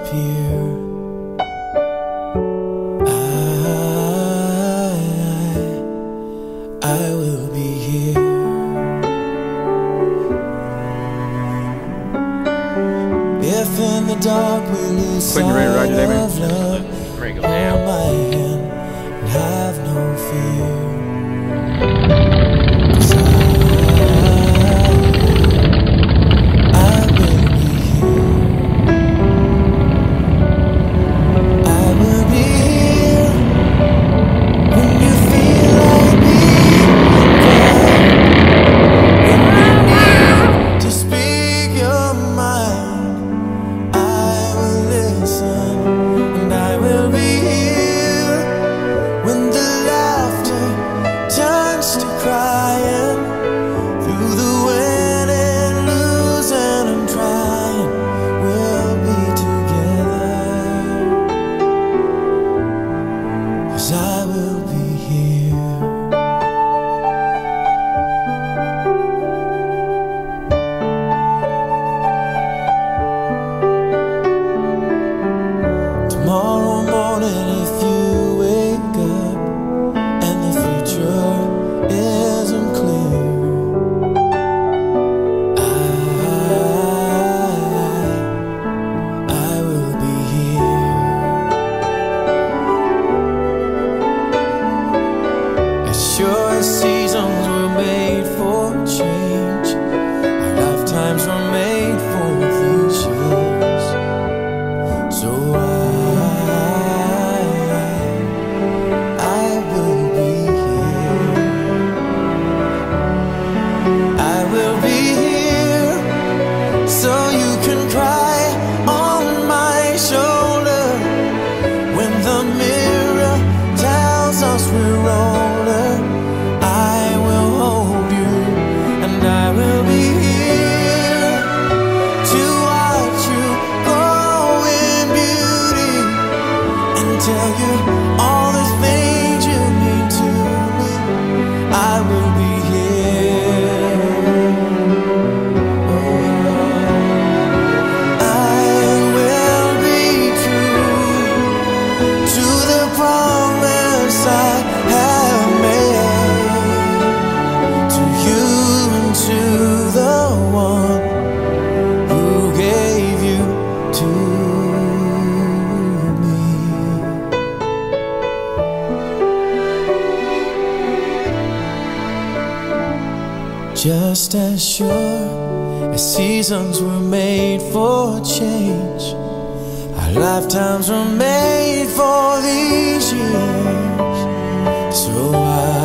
disappear. I will be here. If in the dark we lose sight of love, hold my hand and have no fear. 'Cause I will be here. I will be here when you feel like being there. When you need to speak your mind, I will listen, and I will be here when the laughter turns to crying, through the winning, losing, and trying, we'll be together. 'Cause I will be here. Tomorrow morning, if you wake up and the future isn't clear, I will be here. As sure as seasons were made for change, our lifetimes were made for these years. So I will be here. I will be here so you can cry on my shoulder when the mirror tells us we're older. I will hold you, and I will be here to watch you grow in beauty and tell you all the things you mean to me. I will be here. I will be true to the promise I have made to you and to the one who gave you to me. Just as sure as seasons were made for change, our lifetimes were made for these years. So